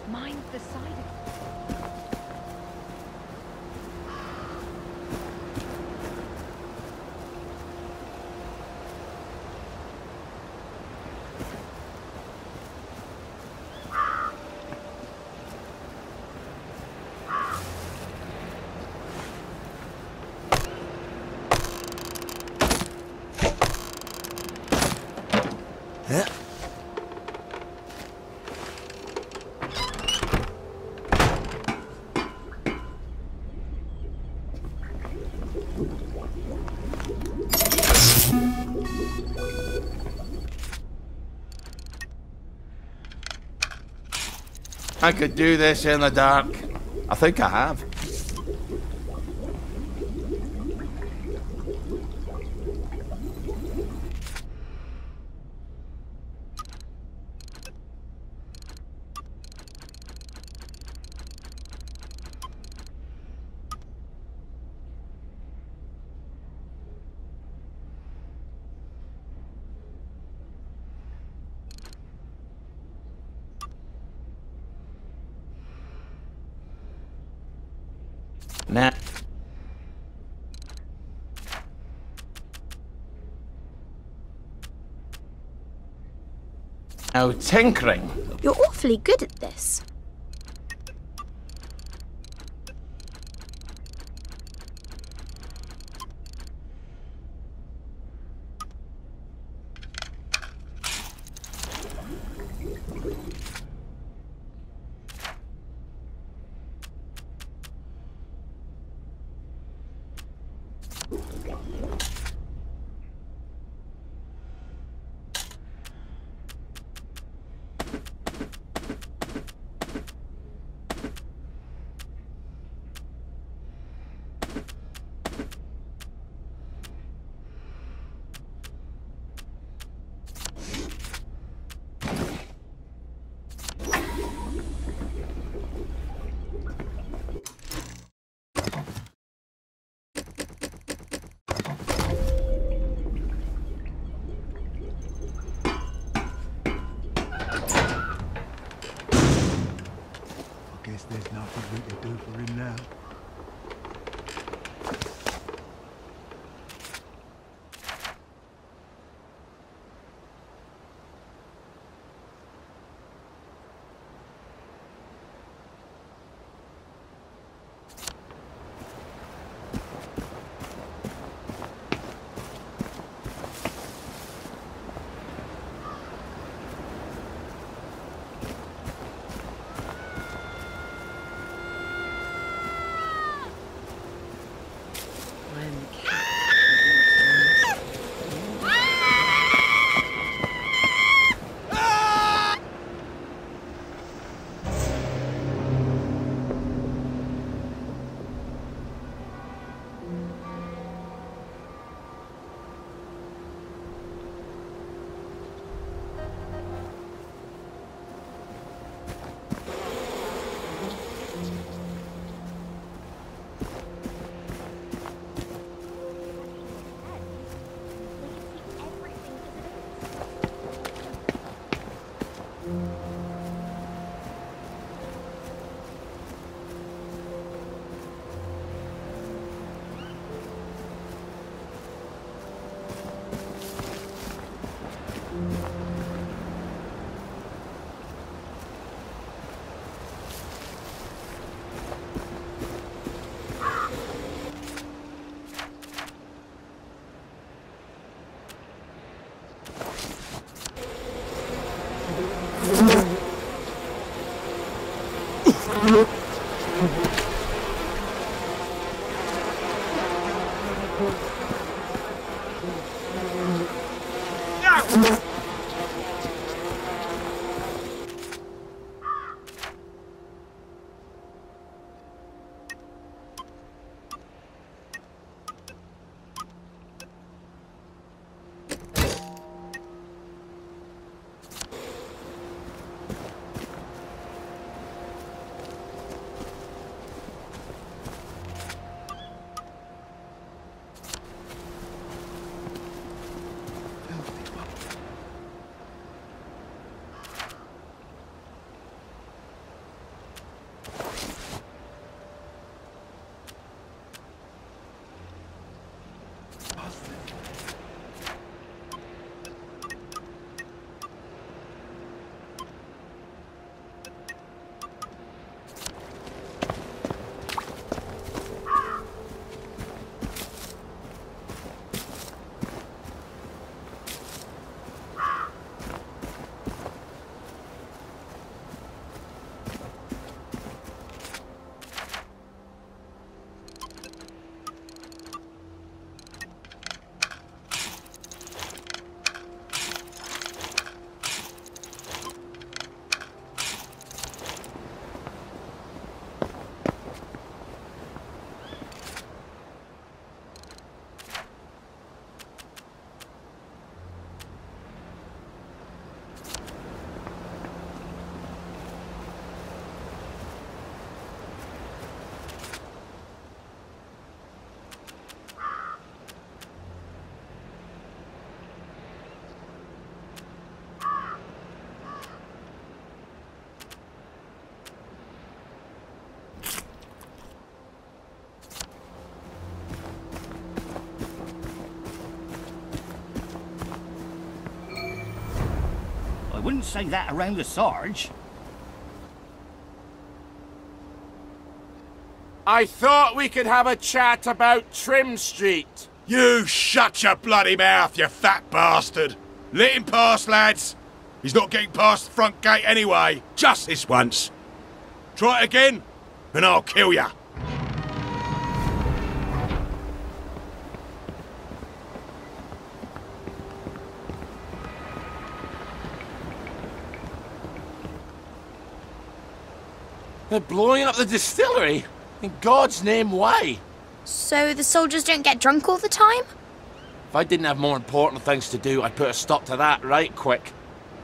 Mind the side effects. I could do this in the dark. I think I have. Nah. Now tinkering. You're awfully good at this. Guess there's nothing we can do for him now. wouldn't say that around the Sarge. I thought we could have a chat about Trim Street. You shut your bloody mouth, you fat bastard! Let him pass, lads. He's not getting past the front gate anyway. Just this once. Try it again, and I'll kill ya. They're blowing up the distillery? In God's name, why? So the soldiers don't get drunk all the time? If I didn't have more important things to do, I'd put a stop to that right quick.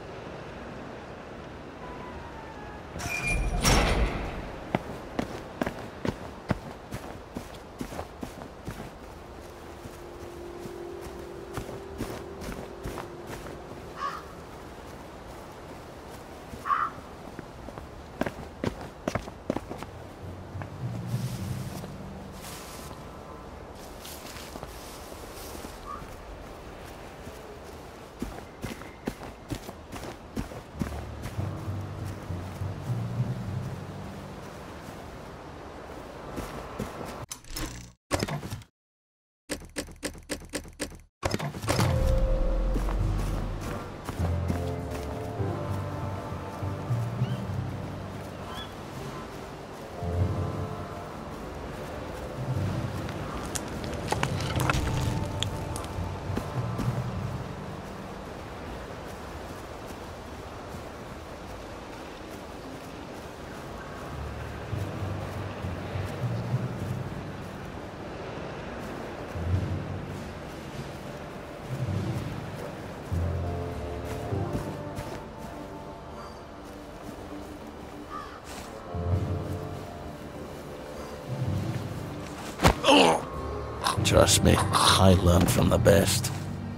Trust me, I learned from the best.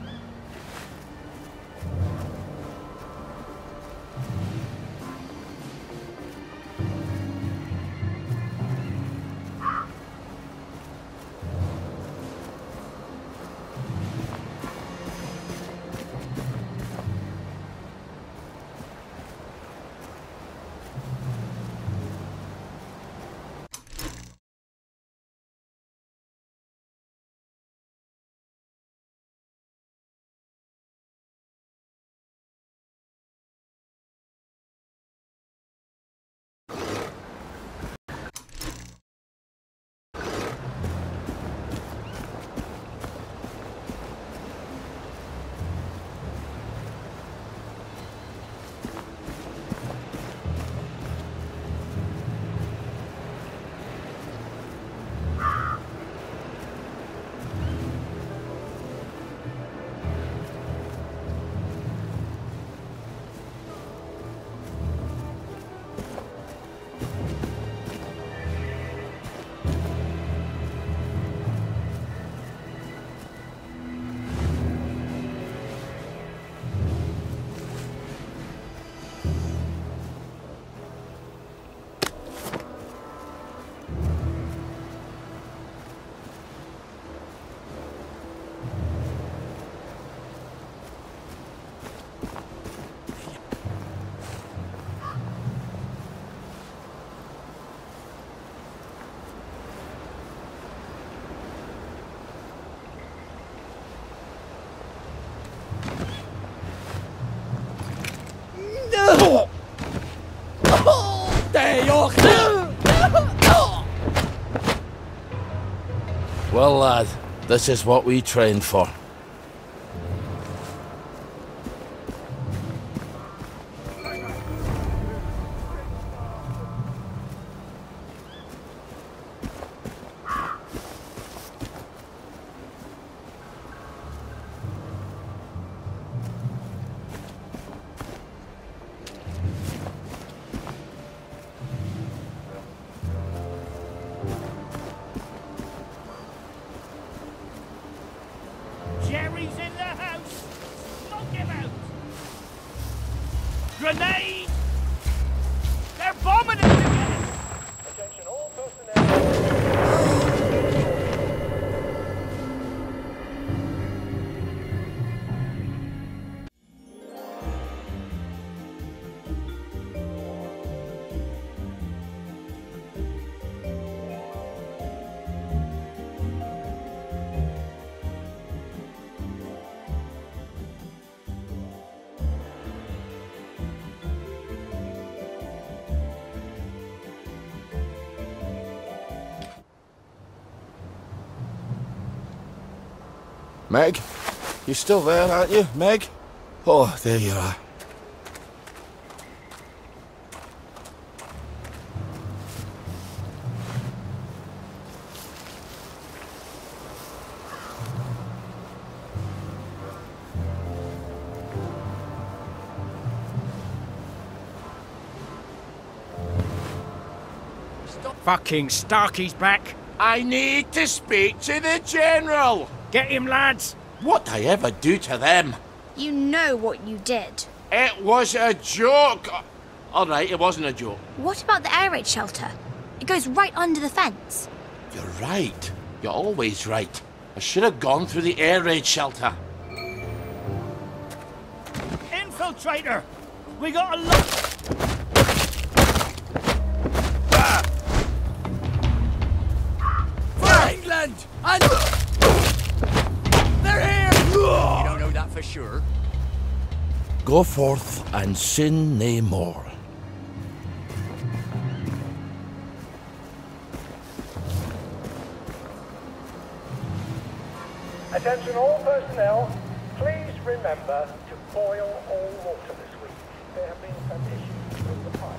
Well, lad, this is what we trained for. Meg? You still there, aren't you, Meg? Oh, there you are. Fucking Starkey's back. I need to speak to the General! Get him, lads. What'd I ever do to them? You know what you did. It was a joke! Alright, it wasn't a joke. What about the air raid shelter? It goes right under the fence. You're right. You're always right. I should have gone through the air raid shelter. Infiltrator. We got a lot. England! And... They're here! You don't know that for sure. Go forth and sin nae more. Attention all personnel, please remember to boil all water this week. There have been some issues with the pipes.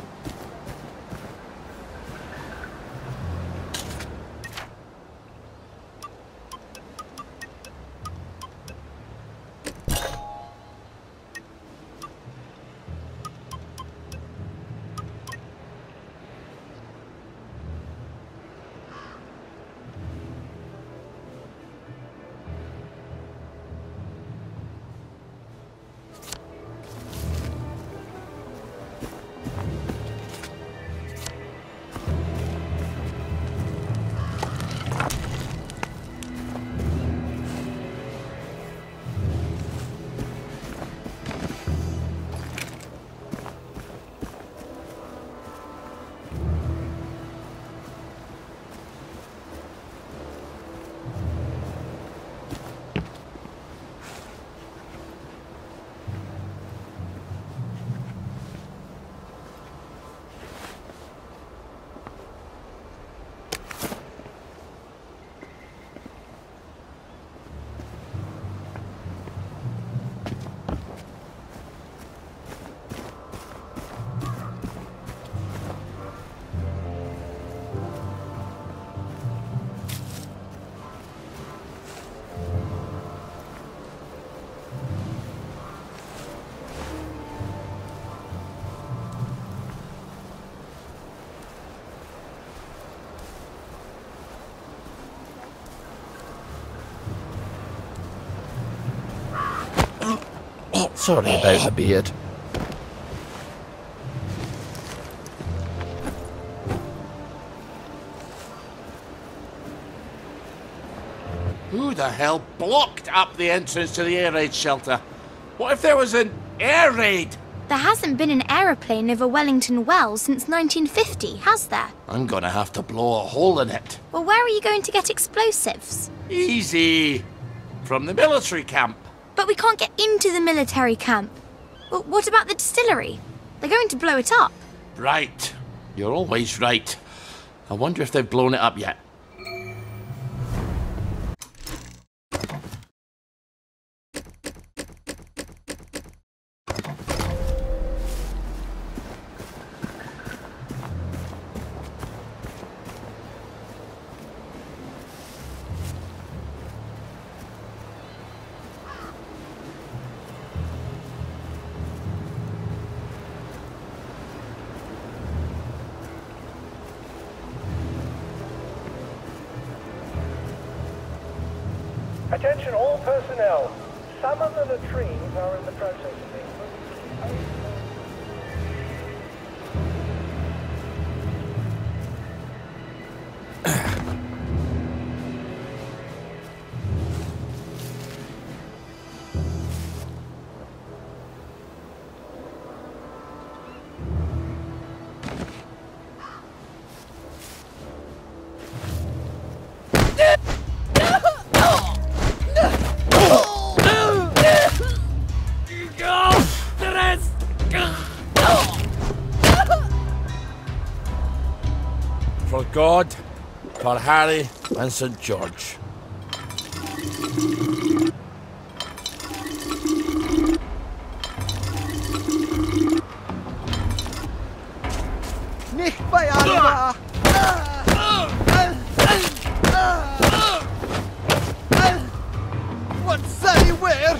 Sorry about the beard. Who the hell blocked up the entrance to the air raid shelter? What if there was an air raid? There hasn't been an aeroplane over Wellington Well since 1950, has there? I'm gonna have to blow a hole in it. Well, where are you going to get explosives? Easy. From the military camp. But we can't get into the military camp. Well, what about the distillery? They're going to blow it up. Right. You're always right. I wonder if they've blown it up yet. Attention all personnel. Some of the latrines are in the process of being moved. For God, for Harry and St. George. Nicht bei Alba! What say where?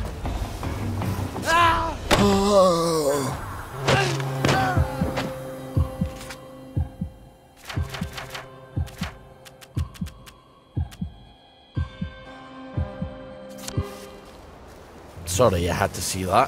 Sorry you had to see that.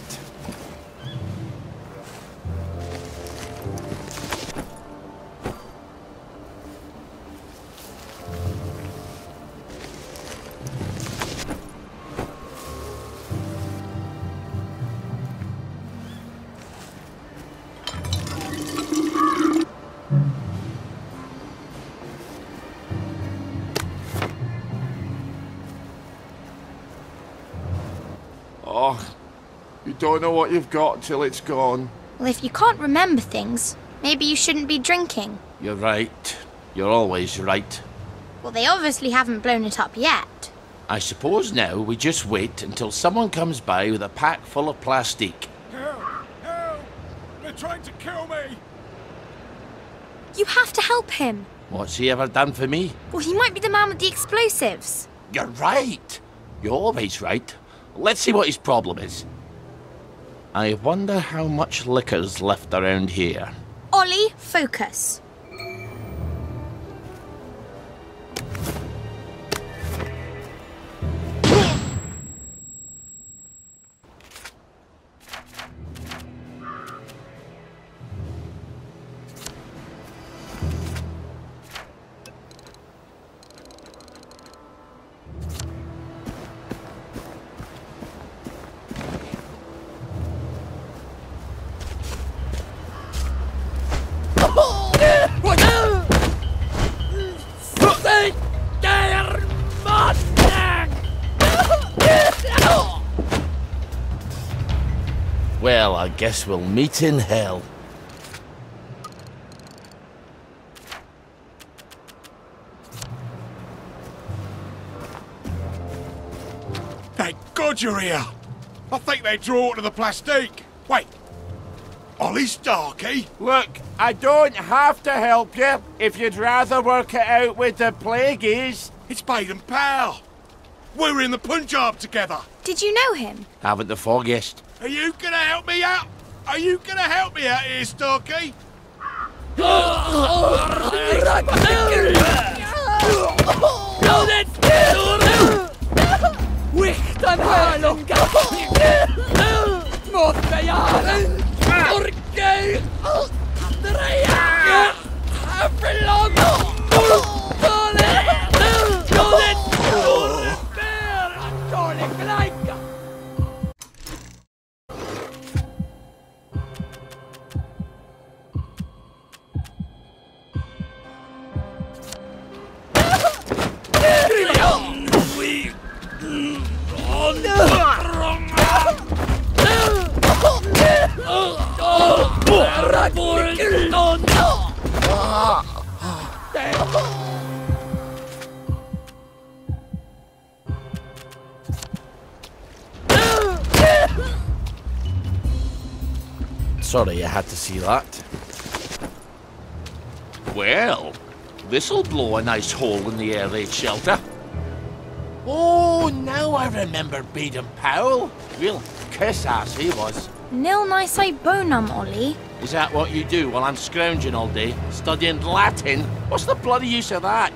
Oh, you don't know what you've got till it's gone. Well, if you can't remember things, maybe you shouldn't be drinking. You're right. You're always right. Well, they obviously haven't blown it up yet. I suppose now we just wait until someone comes by with a pack full of plastic. Help! Help! They're trying to kill me! You have to help him. What's he ever done for me? Well, he might be the man with the explosives. You're right. You're always right. Let's see what his problem is. I wonder how much liquor's left around here. Ollie, focus. Well, I guess we'll meet in hell. Thank God you're here! I think they draw to the plastique. Wait, Ollie Starkey? Look, I don't have to help you if you'd rather work it out with the plagueies. It's Baden Powell. We were in the Punjab together. Did you know him? Haven't the foggiest. Are you gonna help me out? Are you gonna help me out here, Starkey? Sorry you had to see that. Well, this'll blow a nice hole in the air raid shelter. Oh, now I remember Baden Powell. Real kiss-ass he was. Nil nisi bonum, Ollie. Is that what you do while I'm scrounging all day? Studying Latin? What's the bloody use of that?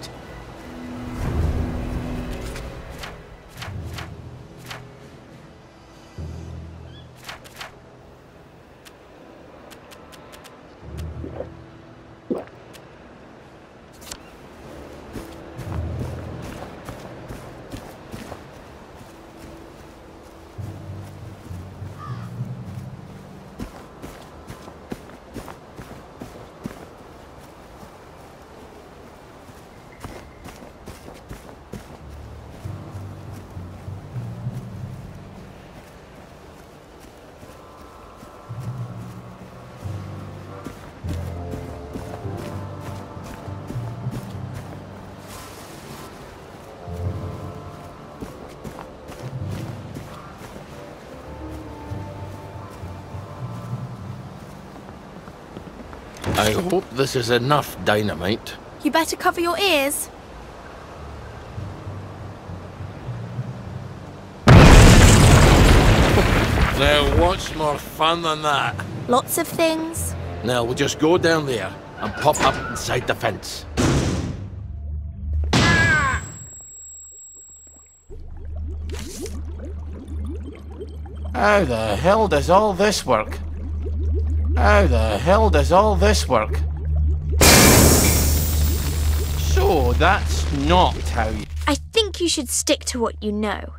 I hope this is enough dynamite. You better cover your ears. Now, what's more fun than that? Lots of things. Now, we'll just go down there and pop up inside the fence. How the hell does all this work? How the hell does all this work? So, that's not how you... I think you should stick to what you know.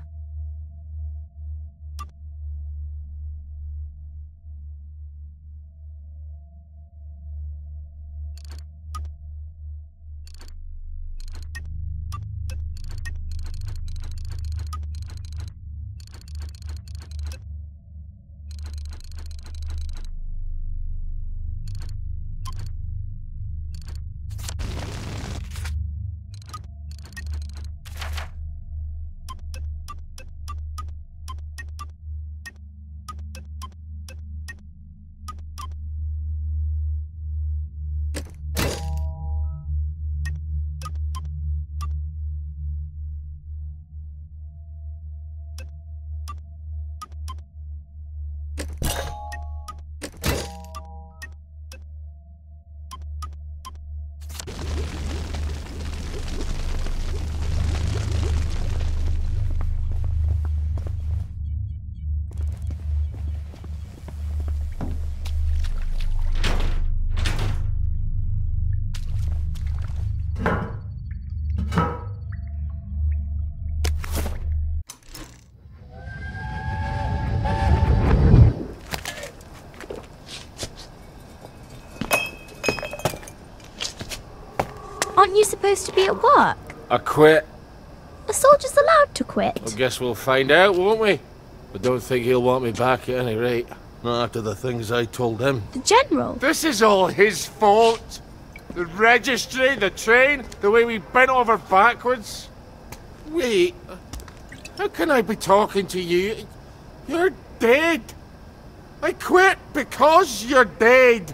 Aren't you supposed to be at work? I quit. A soldier's allowed to quit. I guess we'll find out, won't we? I don't think he'll want me back at any rate. Not after the things I told him. The general? This is all his fault. The registry, the train, the way we bent over backwards. Wait, how can I be talking to you? You're dead. I quit because you're dead.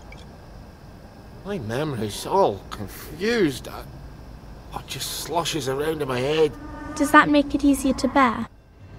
My memory's all confused. It just sloshes around in my head. Does that make it easier to bear?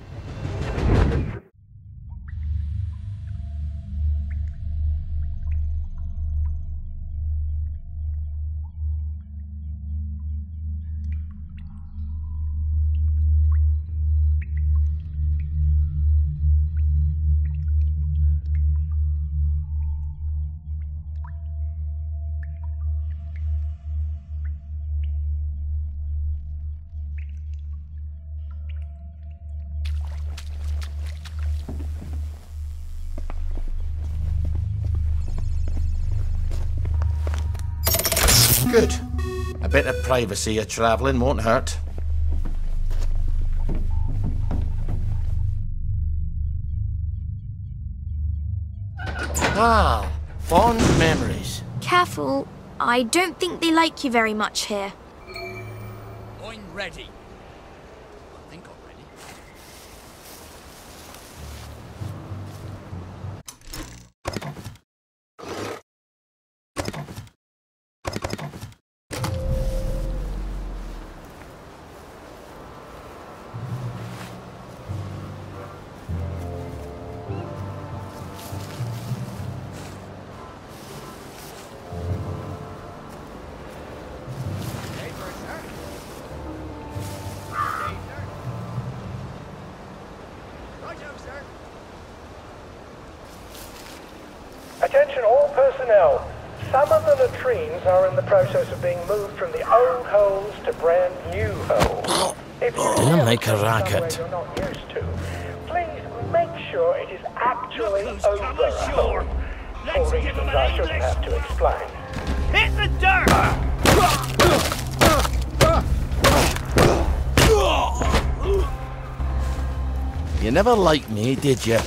Good. A bit of privacy of travelling won't hurt. Ah, fond memories. Careful. I don't think they like you very much here. I'm ready. I think I'm ready. Attention all personnel. Some of the latrines are in the process of being moved from the old holes to brand new holes. If you Don't make a somewhere racket. you're not used to, please make sure it is actually Look who's over come a ashore. hole. Let's For give reasons him I an shouldn't English. have to explain. Hit the dirt! You never liked me, did you?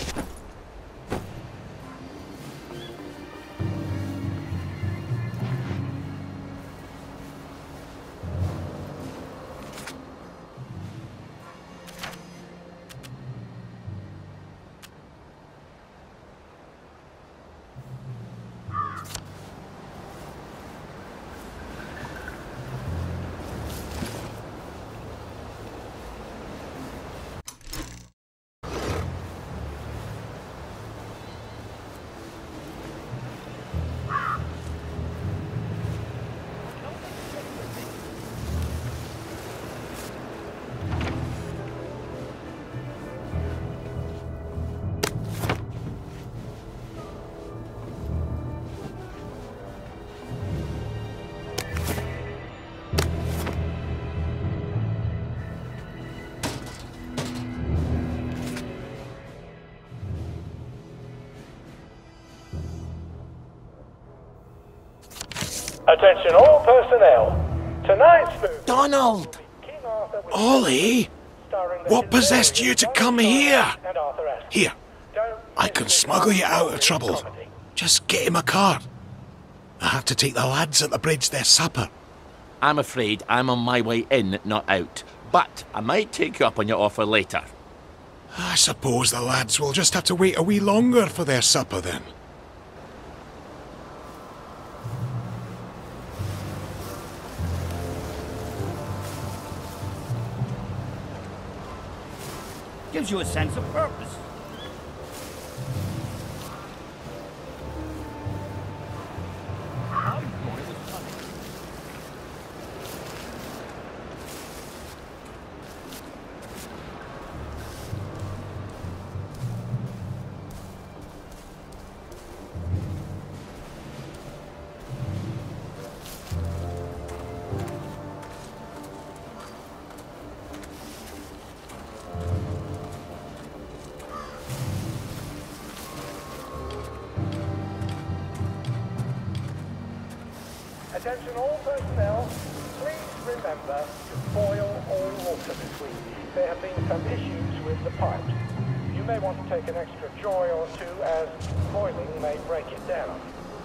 Attention all personnel. Tonight's movie... Donald! Ollie! What possessed you to come here? Here, I can smuggle you out of trouble. Just get him a car. I have to take the lads at the bridge their supper. I'm afraid I'm on my way in, not out. But I might take you up on your offer later. I suppose the lads will just have to wait a wee longer for their supper then. Gives you a sense of purpose. Attention all personnel, please remember to boil all water this week. There have been some issues with the pipes. You may want to take an extra joy or two as boiling may break it down.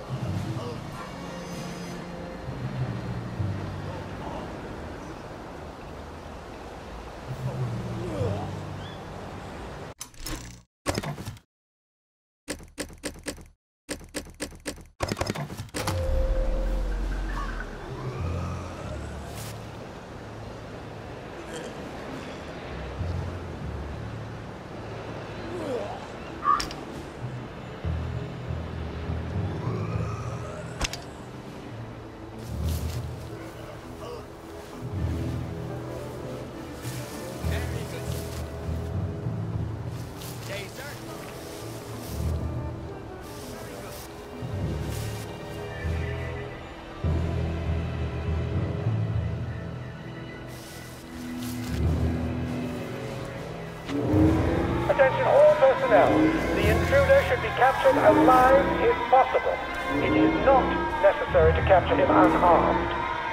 Attention all personnel. The intruder should be captured alive if possible. It is not necessary to capture him unharmed.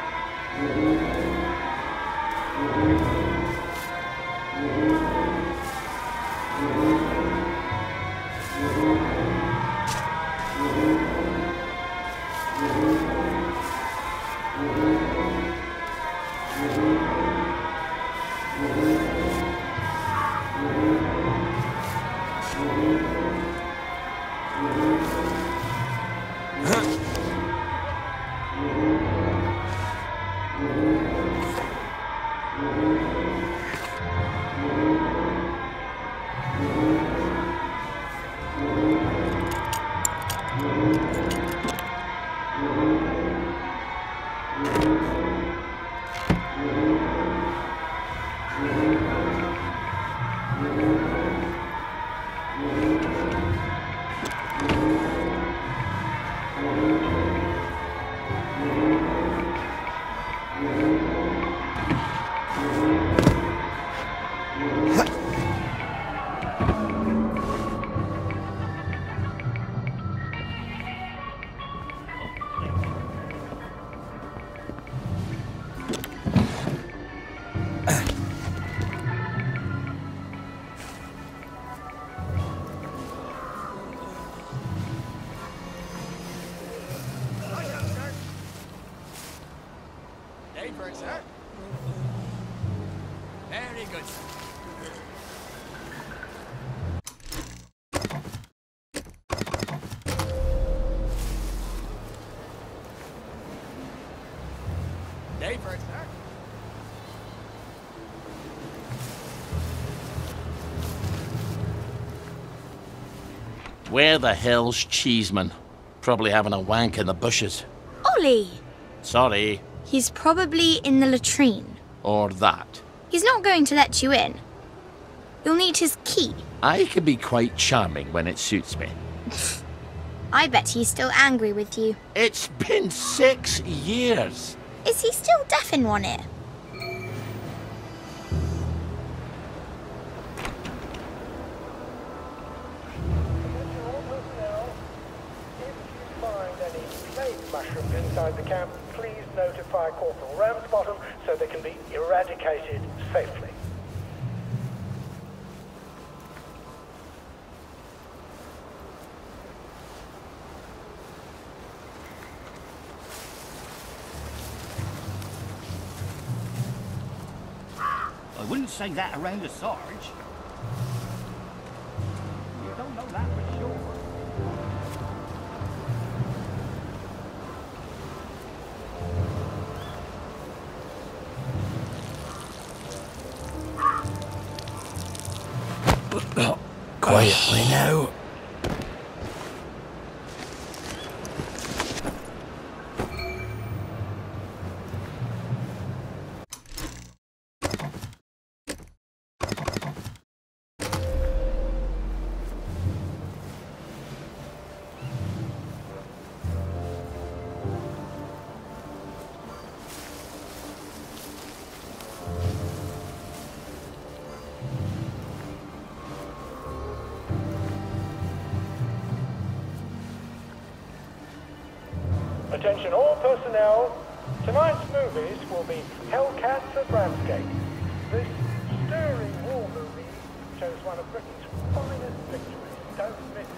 Sir. Very good. Day for it, sir. Where the hell's Cheeseman? Probably having a wank in the bushes. Ollie! Sorry. He's probably in the latrine. Or that. He's not going to let you in. You'll need his key. I can be quite charming when it suits me. I bet he's still angry with you. It's been 6 years. Is he still deaf in one ear? Attention all personnel, if you find any fake mushrooms inside the camp, please notify Corporal Ramsbottom so they can be eradicated safely. I wouldn't say that around a Sarge. You don't know that for sure. Quietly now. Attention all personnel. Tonight's movies will be Hellcats at Ramsgate. This stirring war movie shows one of Britain's finest victories. Don't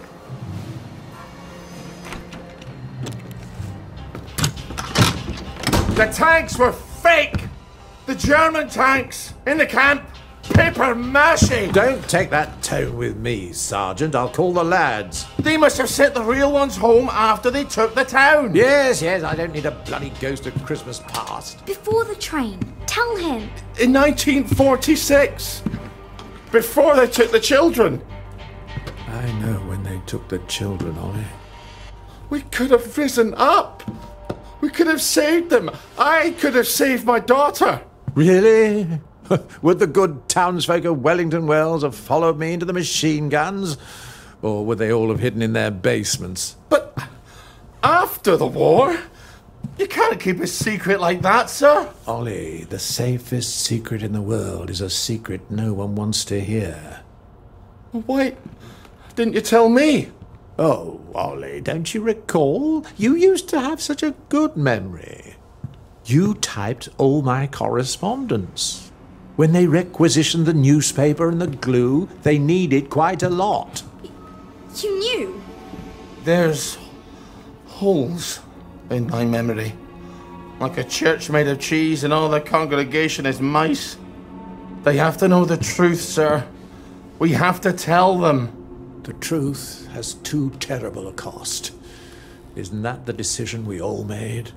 miss it. The tanks were fake! The German tanks in the camp! Paper mache! Don't take that tone with me, Sergeant. I'll call the lads. They must have sent the real ones home after they took the town. Yes, I don't need a bloody ghost of Christmas past. Before the train. Tell him. In 1946. Before they took the children. I know when they took the children, Ollie. We could have risen up. We could have saved them. I could have saved my daughter. Really? Would the good townsfolk of Wellington Wells have followed me into the machine guns? Or would they all have hidden in their basements? But after the war, you can't keep a secret like that, sir. Ollie, the safest secret in the world is a secret no one wants to hear. Why didn't you tell me? Oh, Ollie, don't you recall? You used to have such a good memory. You typed all my correspondence. When they requisitioned the newspaper and the glue, they needed quite a lot. You knew? There's holes in my memory. Like a church made of cheese and all the congregation is mice. They have to know the truth, sir. We have to tell them. The truth has too terrible a cost. Isn't that the decision we all made?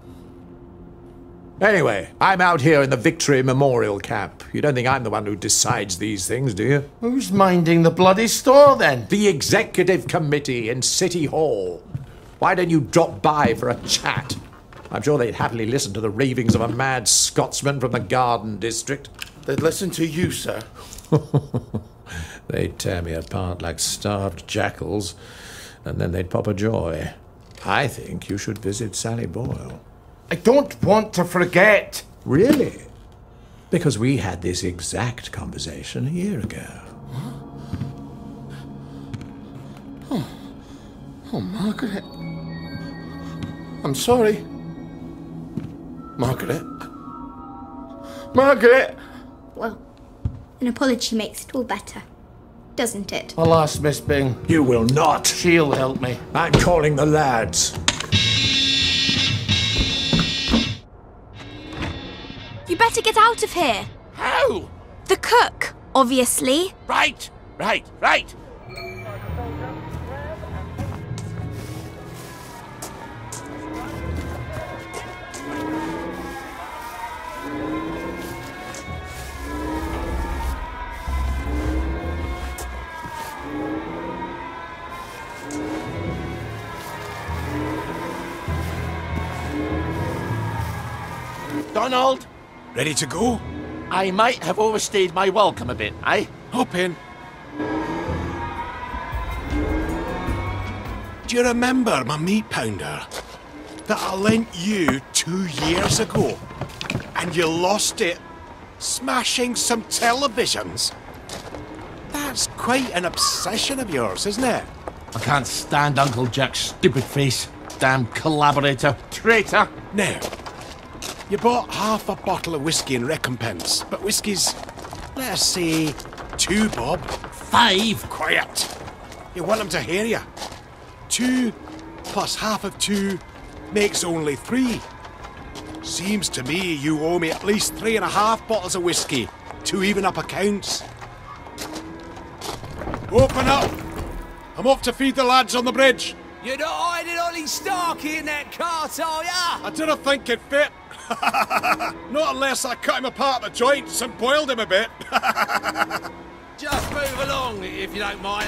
Anyway, I'm out here in the Victory Memorial Camp. You don't think I'm the one who decides these things, do you? Who's minding the bloody store, then? The Executive Committee in City Hall. Why don't you drop by for a chat? I'm sure they'd happily listen to the ravings of a mad Scotsman from the Garden District. They'd listen to you, sir. They'd tear me apart like starved jackals, and then they'd pop a joy. I think you should visit Sally Boyle. I don't want to forget. Really? Because we had this exact conversation a year ago. Oh, Margaret. I'm sorry. Margaret. Margaret! Well, an apology makes it all better, doesn't it? Alas, Miss Bing. You will not. She'll help me. I'm calling the lads. You better get out of here. How? The cook, obviously. Right. Donald, Ready to go? I might have overstayed my welcome a bit, eh? Hop in. Do you remember my meat pounder that I lent you 2 years ago? And you lost it smashing some televisions? That's quite an obsession of yours, isn't it? I can't stand Uncle Jack's stupid face. goddamn collaborator. Traitor! Now, you bought half a bottle of whiskey in recompense, but whiskey's, let us say, 2 bob. 5! Quiet! You want them to hear you. 2 plus half of 2 makes only 3. Seems to me you owe me at least 3.5 bottles of whiskey to even up accounts. Open up! I'm off to feed the lads on the bridge. You're not hiding Ollie Starkey in that cart, are ya? I didn't think it fit. Not unless I cut him apart at the joints and boiled him a bit. Just move along, if you don't mind.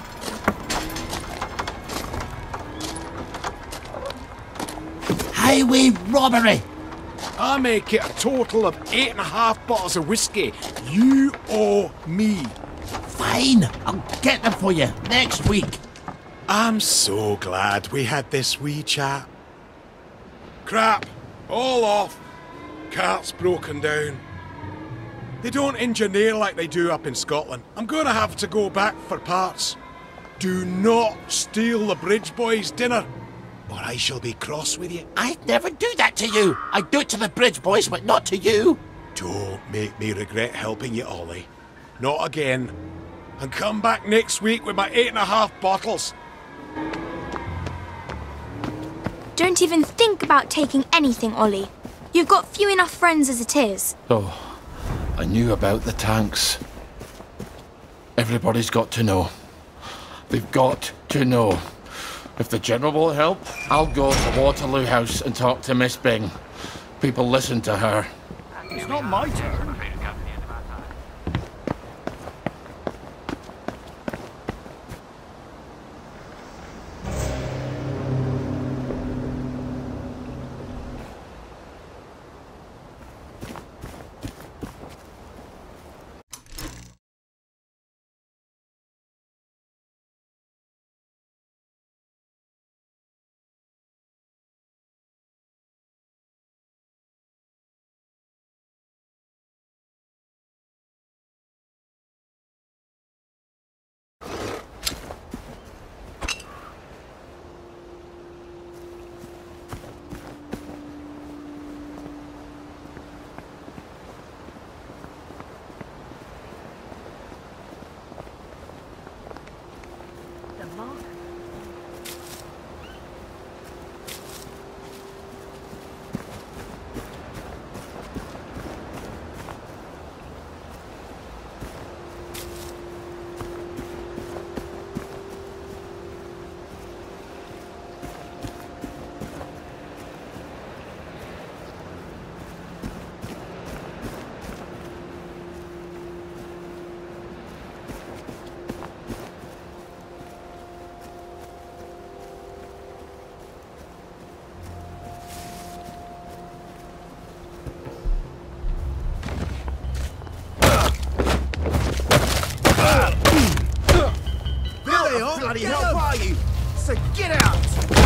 Highway robbery! I make it a total of 8.5 bottles of whiskey. You owe me. Fine, I'll get them for you next week. I'm so glad we had this wee chat. Crap, all off. Cart's broken down. They don't engineer like they do up in Scotland. I'm gonna have to go back for parts. Do not steal the bridge boys' dinner, or I shall be cross with you. I'd never do that to you. I'd do it to the bridge boys, but not to you. Don't make me regret helping you, Ollie. Not again. And come back next week with my 8.5 bottles. Don't even think about taking anything, Ollie. You've got few enough friends as it is. Oh, I knew about the tanks. Everybody's got to know. They've got to know. If the General will help, I'll go to Waterloo House and talk to Miss Bing. People listen to her. It's not my turn. Bloody hell are you? So get out!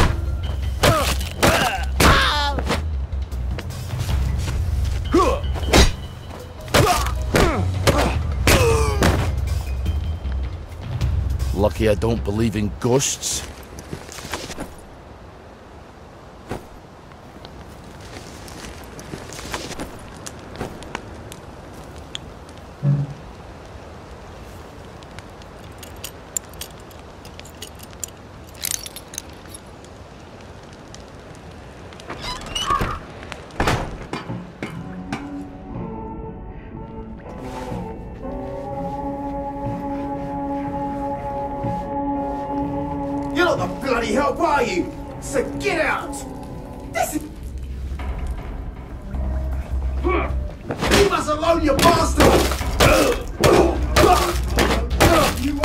Lucky I don't believe in ghosts. You're not the bloody help, are you? So get out! This is... Leave us alone, you bastard! You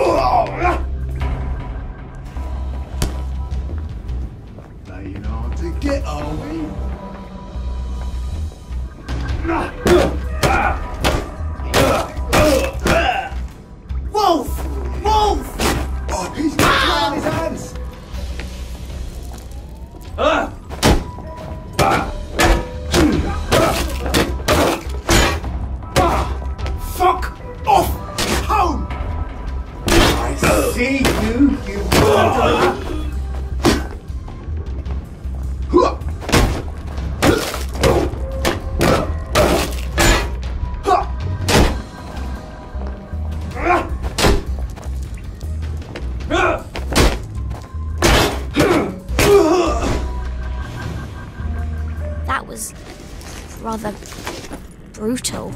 playing hard to get, are we? Wolf! Wolf! Oh, he's got blood on his hands! Fuck off! Home! I see you, you murderer! That was rather brutal.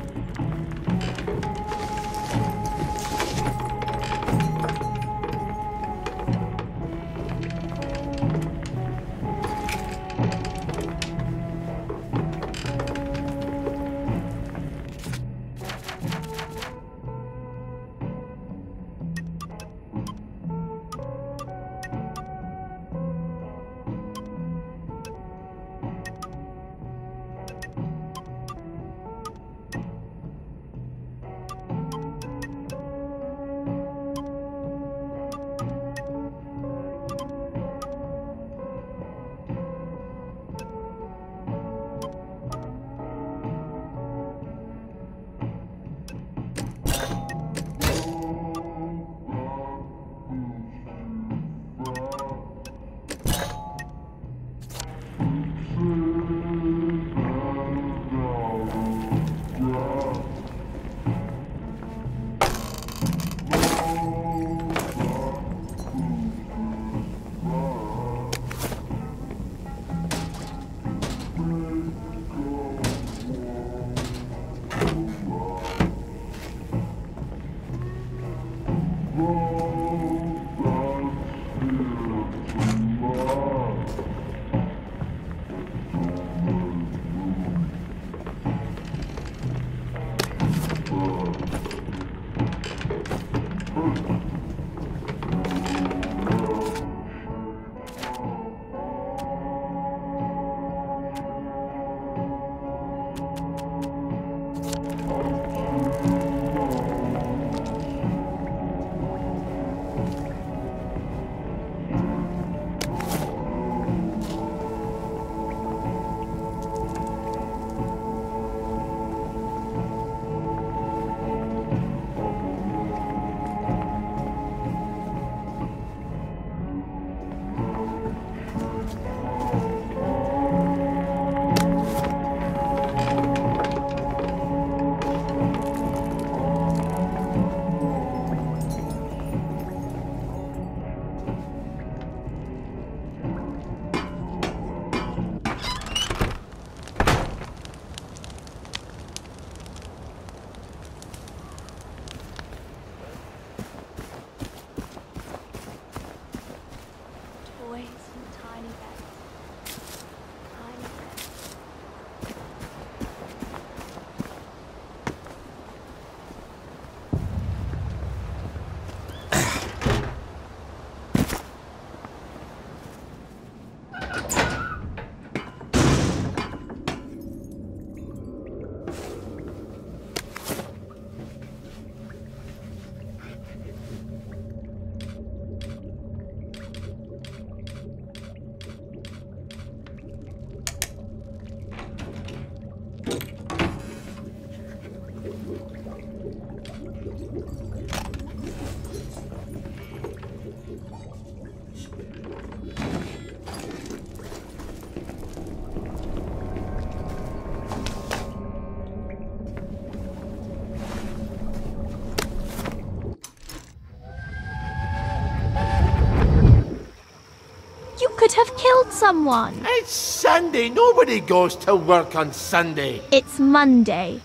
Could have killed someone. It's Sunday. Nobody goes to work on Sunday. It's Monday.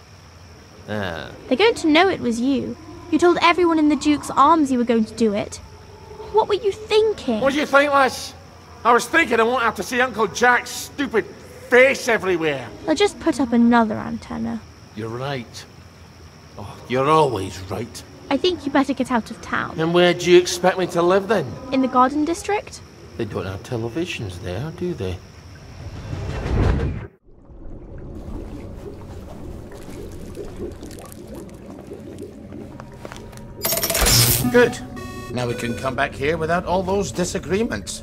Ah. They're going to know it was you. You told everyone in the Duke's Arms you were going to do it. What were you thinking? What do you think, lass? I was thinking I won't have to see Uncle Jack's stupid face everywhere. They'll just put up another antenna. You're right. Oh, you're always right. I think you better get out of town. And where do you expect me to live then? In the Garden District? They don't have televisions there, do they? Good. Now we can come back here without all those disagreements.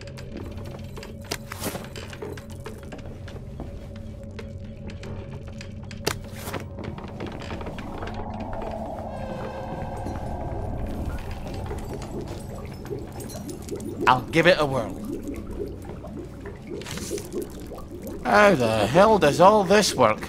I'll give it a whirl. How the hell does all this work?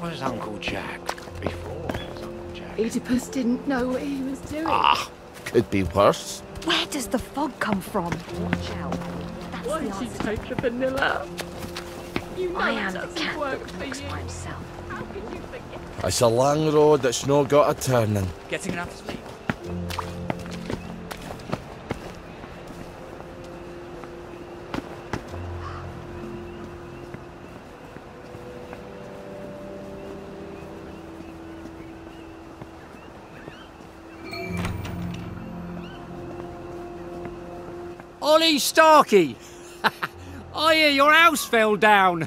was Uncle Jack? Before he was Uncle Jack. Oedipus didn't know what he was doing. Ah, could be worse. Where does the fog come from? Watch out. That's Why the did you answer. take the vanilla? You know I it am the doesn't cat work that for walks you. by himself. How could you forget? It's a long road that's no got a turning. Getting enough sleep? Ollie Starkey! I hear your house fell down.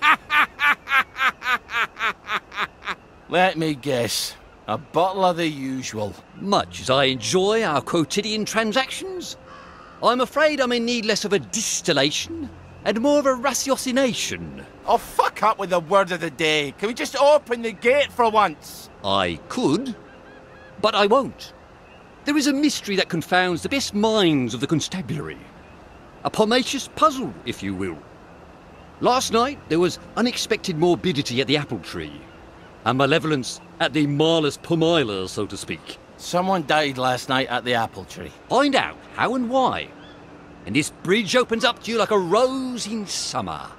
Let me guess. A bottle of the usual. Much as I enjoy our quotidian transactions, I'm afraid I'm in need less of a distillation and more of a ratiocination. Oh, fuck up with the word of the day. Can we just open the gate for once? I could, but I won't. There is a mystery that confounds the best minds of the constabulary. A pomacious puzzle, if you will. Last night, there was unexpected morbidity at the apple tree, and malevolence at the Marlus Pomiler, so to speak. Someone died last night at the apple tree. Find out how and why, and this bridge opens up to you like a rose in summer.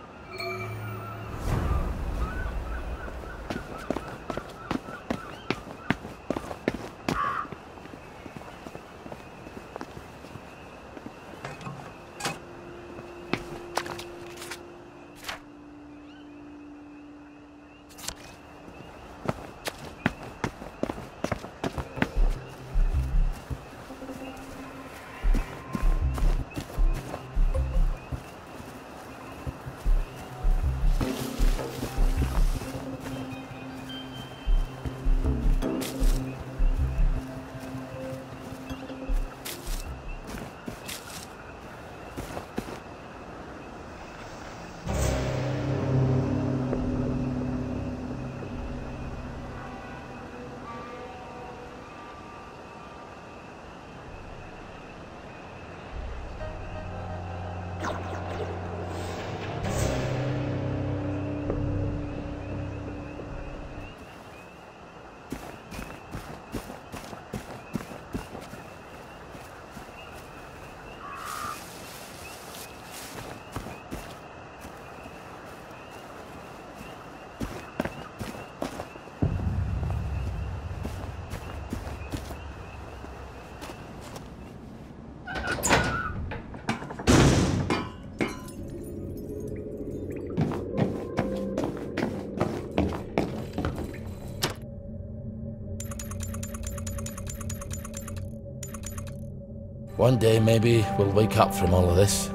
One day, maybe, we'll wake up from all of this.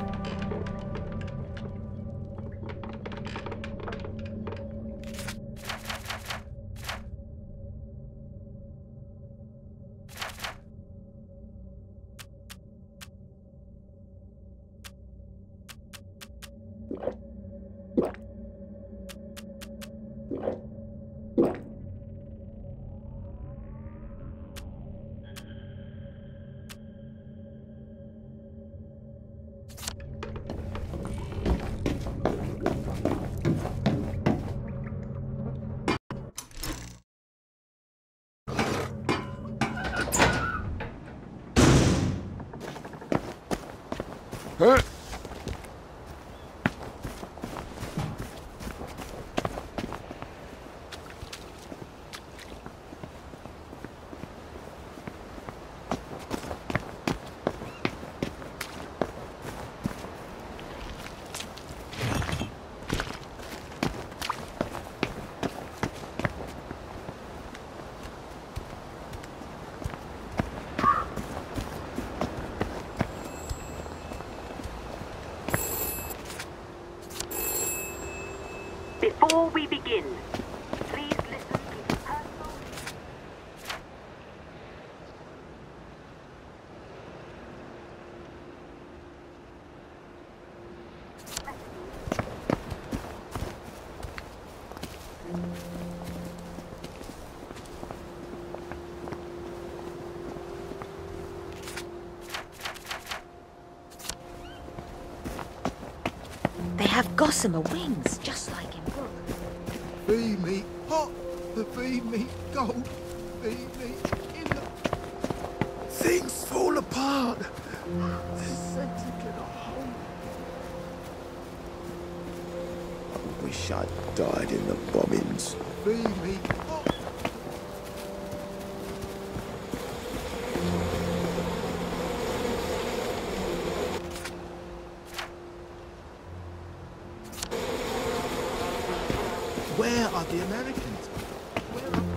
Huh? Before we begin, please listen to personal... They have gossamer wings, just like in book. Feed me Oh, feed me, gold. Feed me. Things fall apart. This setting in a hole. I wish I'd died in the bombings. Feed me. Oh. Where are the Americans? Where are...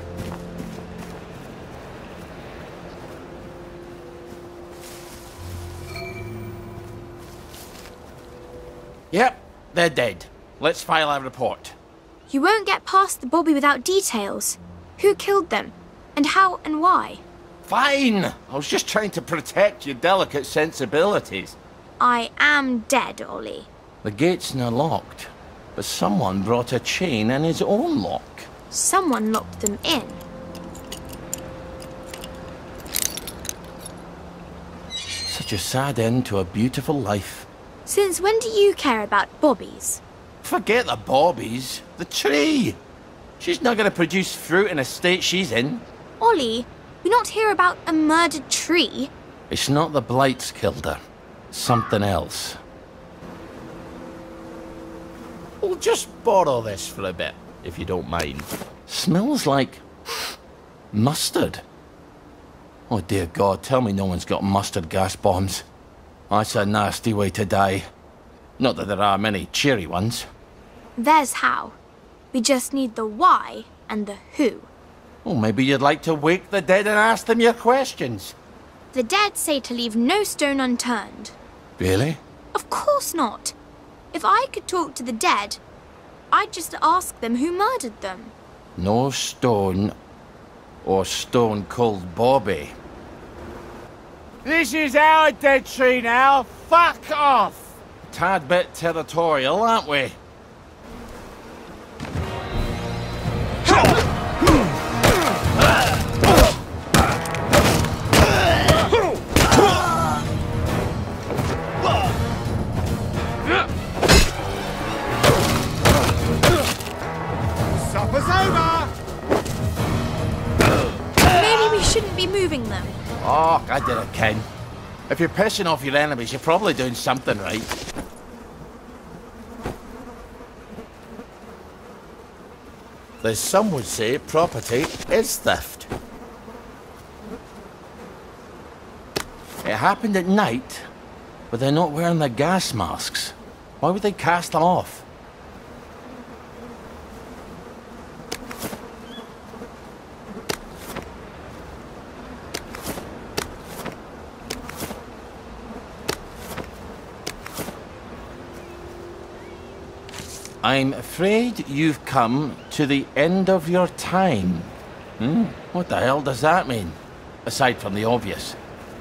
Yep, they're dead. Let's file our report. You won't get past the Bobby without details. Who killed them? And how and why? Fine! I was just trying to protect your delicate sensibilities. I am dead, Ollie. The gate's now locked, but someone brought a chain and his own lock. Someone locked them in. Such a sad end to a beautiful life. Since when do you care about bobbies? Forget the bobbies. The tree. She's not going to produce fruit in a state she's in. Ollie, we not hear about a murdered tree. It's not the blights killed her. Something else. We'll just borrow this for a bit, if you don't mind. Smells like... mustard. Oh dear God, tell me no one's got mustard gas bombs. That's a nasty way to die. Not that there are many cheery ones. There's how. We just need the why and the who. Oh, maybe you'd like to wake the dead and ask them your questions. The dead say to leave no stone unturned. Really? Of course not. If I could talk to the dead, I'd just ask them who murdered them. No stone or Stone Cold Bobby. This is our dead tree now. Fuck off! Tad bit territorial, aren't we? Supper's over! Maybe we shouldn't be moving them. Oh, I did it, Ken. If you're pissing off your enemies, you're probably doing something right. As some would say, property is theft. It happened at night, but they're not wearing their gas masks. Why would they cast them off? I'm afraid you've come to the end of your time. What the hell does that mean? Aside from the obvious.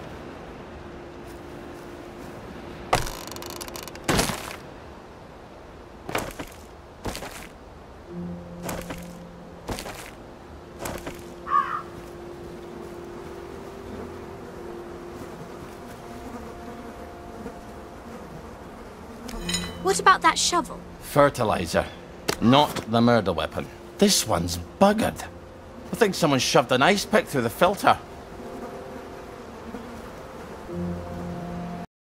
What about that shovel? Fertilizer, not the murder weapon. This one's buggered. I think someone shoved an ice pick through the filter.